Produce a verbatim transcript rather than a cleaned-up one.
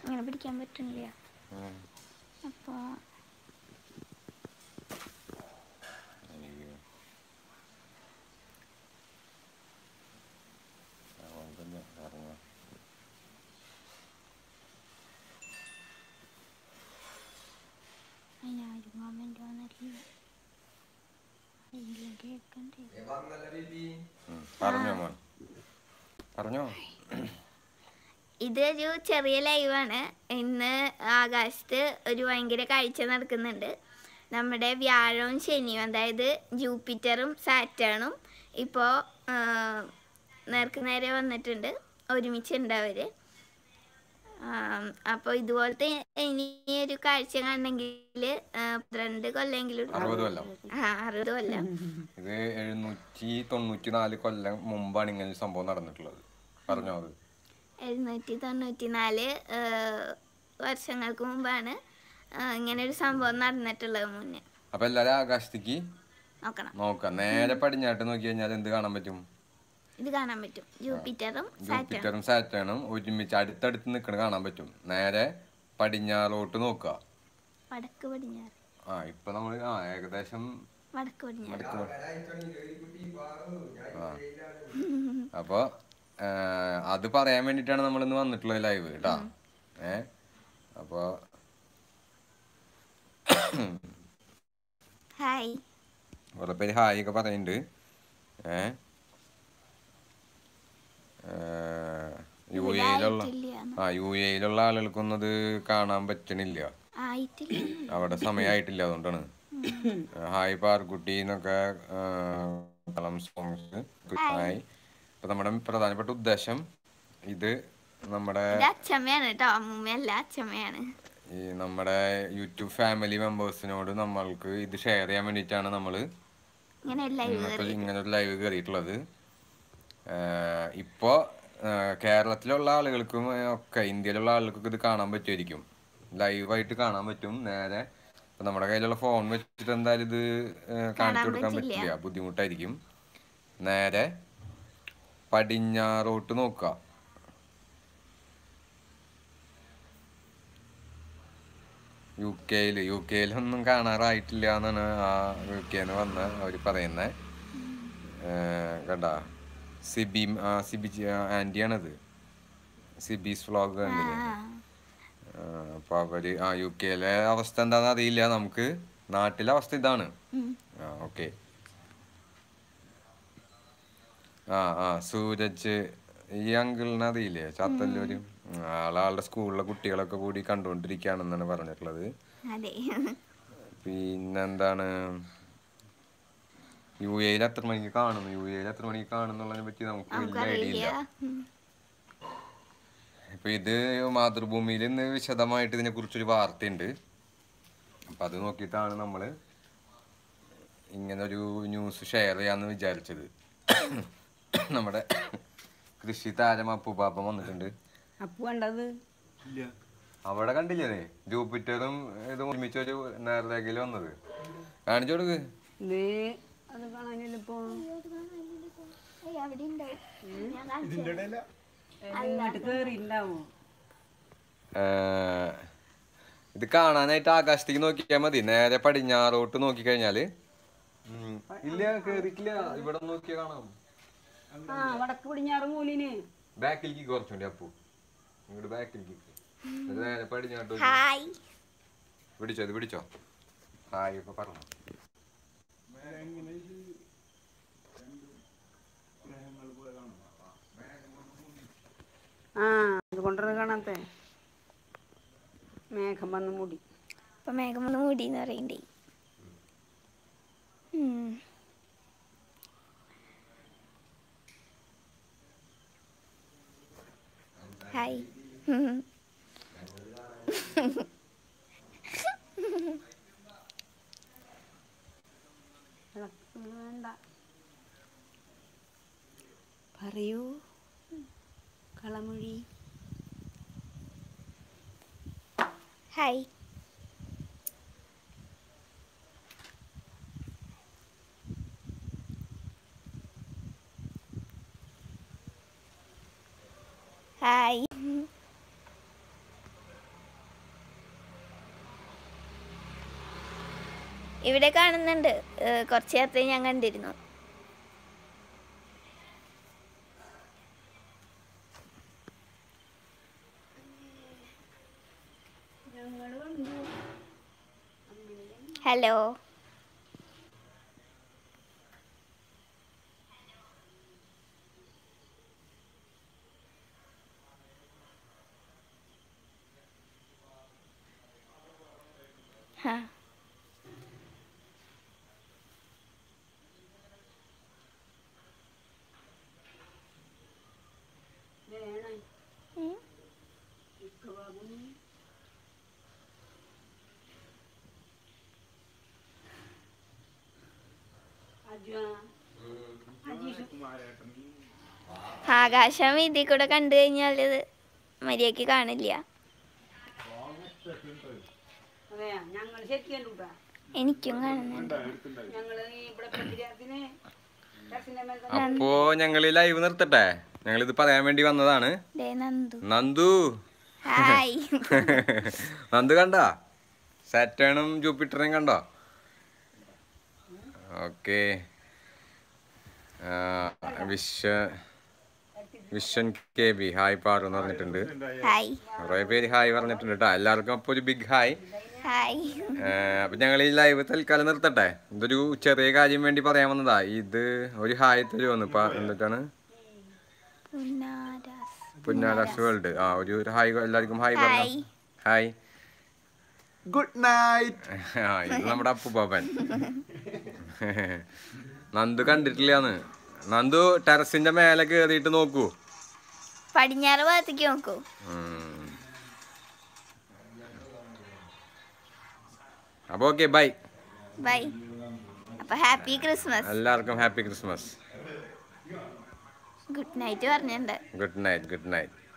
അങ്ങനെ പിടിക്കാൻ പറ്റുന്നില്ല. അപ്പോൾ അതിനാരും കമൻറ്റ് വന്നിട്ടില്ല. കേൾക്കണ്ടേ? പറഞ്ഞോ. ഇതൊരു ചെറിയ ലൈവാണ്. ഇന്ന് ആകാശത്ത് ഒരു ഭയങ്കര കാഴ്ച നടക്കുന്നുണ്ട്. നമ്മുടെ വ്യാഴവും ശനിയും, അതായത് ജൂപ്പിറ്ററും സാറ്റേണും ഇപ്പോൾ നേർക്ക് നേരെ വന്നിട്ടുണ്ട്. ഒരുമിച്ചുണ്ട് അവർ. അപ്പോൾ ഇതുപോലത്തെ ഇനി ഒരു കാഴ്ച കാണണമെങ്കിൽ പന്ത്രണ്ട് കൊല്ലെങ്കിലും അറുപത് കൊല്ലം ആ അറുപത് കൊല്ലം ഇത് എഴുന്നൂറ്റി തൊണ്ണൂറ്റി നാല് കൊല്ലം മുമ്പാണ് ഇങ്ങനെ ഒരു സംഭവം നടന്നിട്ടുള്ളത്. പറഞ്ഞോ. അത് എഴുന്നൂറ്റി തൊണ്ണൂറ്റി നാല് വർഷങ്ങൾക്ക് മുമ്പാണ് ഇങ്ങനെ ഒരു സംഭവം നടന്നിട്ടുള്ളത് മുന്നേ. അപ്പൊ എല്ലാരും ആകാശത്തേക്ക് നോക്കണം. നോക്കാം. നേരെ പടിഞ്ഞാട്ട് നോക്കി കഴിഞ്ഞാൽ എന്ത് കാണാൻ പറ്റും? ഇത് കാണാൻ പറ്റും. ജൂപ്പിറ്ററും ജൂപ്പിറ്ററും സാറ്റേണും ഒരുമിച്ച് അടുത്തടുത്ത് നിൽക്കണ കാണാൻ പറ്റും. നേരെ പടിഞ്ഞാറോട്ട് നോക്കുക. വടക്ക് പടിഞ്ഞാറ്. ആ ഇപ്പൊ നമ്മള് ആ ഏകദേശം വടക്ക് പടിഞ്ഞാറ്. അപ്പൊ അത് പറയാൻ വേണ്ടിട്ടാണ് നമ്മൾ ഇന്ന് വന്നിട്ടുള്ളത് ലൈവ് കേട്ടാ. ഏ അപ്പൊ ഹായ് കുറെ പേര് ഹായ് ഒക്കെ പറയുന്നുണ്ട്. ഏ യു എയിലുള്ള ആ യു എയിലുള്ള ആളുകൾക്കൊന്നും അത് കാണാൻ പറ്റണില്ല. അവിടെ സമയമായിട്ടില്ല. അതുകൊണ്ടാണ്. ഹായ് പാർക്കുട്ടി എന്നൊക്കെ സോങ്സ്. ഹായ്. അപ്പൊ നമ്മുടെ പ്രധാനപ്പെട്ട ഉദ്ദേശം ഇത് നമ്മുടെ ഈ നമ്മുടെ യൂട്യൂബ് ഫാമിലി മെമ്പേഴ്സിനോട് നമ്മൾക്ക് ഇത് ഷെയർ ചെയ്യാൻ വേണ്ടിയിട്ടാണ് നമ്മള് ഇങ്ങനെ ഒരു ലൈവ് കയറിയിട്ടുള്ളത്. ഇപ്പോ കേരളത്തിലുള്ള ആളുകൾക്കും ഒക്കെ ഇന്ത്യയിലുള്ള ആളുകൾക്കൊക്കെ ഇത് കാണാൻ പറ്റുമായിരിക്കും. ലൈവായിട്ട് കാണാൻ പറ്റും. നേരെ ഇപ്പൊ നമ്മുടെ കയ്യിലുള്ള ഫോൺ വെച്ചിട്ട് എന്തായാലും ഇത് കാണിച്ചു കൊടുക്കാൻ പറ്റില്ല, ബുദ്ധിമുട്ടായിരിക്കും. നേരെ പടിഞ്ഞാറോട്ട് നോക്കുക. യു കെയില് യു കെയിലൊന്നും കാണാറായിട്ടില്ല എന്നാണ് ആ യു കെന്ന് വന്ന അവര് പറയുന്നത്. കേട്ടാ. സിബി സിബി ആന്റിയാണത്. സിബീസ് വ്ളോഗ് കണ്ടില്ലേ? അപ്പൊ അവര് ആ യു കെയിലെ അവസ്ഥ എന്താണെന്ന് അറിയില്ല. നമുക്ക് നാട്ടിലെ അവസ്ഥ ഇതാണ്. ആ ഓക്കെ. ആ ആ സൂരജ് ഈ അങ്കിളിനെ അറിയില്ലേ? ചാത്തല്ലൂര്. ആളാളുടെ സ്കൂളിലെ കുട്ടികളൊക്കെ കൂടി കണ്ടുകൊണ്ടിരിക്കുകയാണെന്നാണ് പറഞ്ഞിട്ടുള്ളത്. പിന്നെന്താണ്, യു എയിൽ എത്ര മണിക്ക് കാണുന്നു യു എയിൽ എത്ര മണിക്ക് കാണുന്നുള്ളതിനെ പറ്റി നമുക്ക് വലിയ ഐഡിയ ഇല്ല. ഇപ്പൊ ഇത് മാതൃഭൂമിയിൽ ഇന്ന് വിശദമായിട്ട് ഇതിനെ കുറിച്ചൊരു വാർത്തയുണ്ട്. അപ്പൊ അത് നോക്കിയിട്ടാണ് നമ്മള് ഇങ്ങനൊരു ന്യൂസ് ഷെയർ ചെയ്യാന്ന് വിചാരിച്ചത്. നമ്മുടെ കൃഷി താരം അപ്പു പാപ്പ വന്നിട്ടുണ്ട്. അവിടെ കണ്ടില്ലേ ജൂപ്പിറ്ററും ഇത് ഒരുമിച്ചൊരു നേർരേഖയിൽ വന്നത്? കാണിച്ചു കൊടുക്ക്. ഇത് കാണാനായിട്ട് ആകാശത്തേക്ക് നോക്കിയാൽ മതി. നേരെ പടിഞ്ഞാറോട്ട് നോക്കിക്കഴിഞ്ഞാല് ഇല്ല കേറിയിട്ടില്ല. ഇവിടെ നോക്കിയാ കാണാം. വടക്ക് പടിഞ്ഞാറ് മൂലിന് ബാക്കിലേക്ക് കുറച്ചുണ്ട് അപ്പു. ഇങ്ങോട്ട് ബാക്കിലേക്ക് നേരെ പടിഞ്ഞാട്ട് പിടിച്ചോ. ഇത് പിടിച്ചോ. ഹായ് ഒക്കെ പറഞ്ഞു. ആ അതുകൊണ്ടാണ് കാണാത്തെ. മേഘം വന്ന് മൂടി. ഇപ്പൊ മേഘം വന്ന് മൂടി എന്ന് പറയണ്ടേ. ഹായ്. വേണ്ട പറയൂ കളമൊഴി. ഹായ്. ഹായ്. ഇവിടെ കാണുന്നുണ്ട്. ഏഹ്, കുറച്ച് നേരത്തെ ഞാൻ കണ്ടിരുന്നു. ഹലോ. ഹാ. ഉം. ആകാശം ഇതിൽ കൂടെ കണ്ടു കഴിഞ്ഞാൽ ഇത് മര്യാദക്ക് കാണില്ല. അതെയാ ഞങ്ങൾ ശരിക്കും കണ്ടുട്ടാ. എനിക്കും കാണുന്നുണ്ട്. ഞങ്ങള് ഇവിടെ പഞ്ചായത്തിന് ടെറസിന്റെ മേലെ അപ്പോ ഞങ്ങൾ ലൈവ് നിർത്തട്ടെ. ഞങ്ങൾ ഇത് പറയാൻ വേണ്ടി വന്നതാണ്. ദേ നന്ദു. നന്ദു ഹായ്. നന്ദു കണ്ടോ? സാറ്റേണും ജൂപ്പിറ്ററും കണ്ടോ? Okay. Viswa Viswan K B hi Paru എന്ന് പറഞ്ഞിട്ടുണ്ട്. ഹായ്. കുറേ പേര് ഹായ് പറഞ്ഞിട്ടുണ്ട് കേട്ടോ. എല്ലാവർക്കും അപ്പോൾ ഒരു ബിഗ് ഹായ്. ഹായ്. അപ്പൊ ഞങ്ങൾ ഈ ലൈവ് തൽക്കാലം നിർത്തട്ടെ. ഇതൊരു ചെറിയ കാര്യം വേണ്ടി പറയാൻ വന്നതാ. ഇത് ഒരു ഹായ് തരുമെന്ന് ഇപ്പൊ എന്നിട്ടാണ് പുന്നാരാസ് വേൾഡ്. ആ ഒരു ഹായ് എല്ലാവർക്കും ഹായ് പറഞ്ഞു. ഹായ്. Good night. ആ ഇത് നമ്മുടെ അപ്പുപാപ്പൻ. നന്ദു കണ്ടിട്ടില്ലാന്ന്. നന്ദു ടെറസിന്റെ മേലെ കേറിയിട്ട് നോക്കൂ. പടിഞ്ഞാറ് ഭാഗത്തേക്ക് നോക്കൂ. അപ്പൊ ഓക്കെ ബൈ ബൈ. അപ്പൊ ഹാപ്പി ക്രിസ്മസ്. എല്ലാവർക്കും ഹാപ്പി ക്രിസ്മസ്. ഗുഡ് നൈറ്റ് പറഞ്ഞിട്ടുണ്ട്. Good night good night.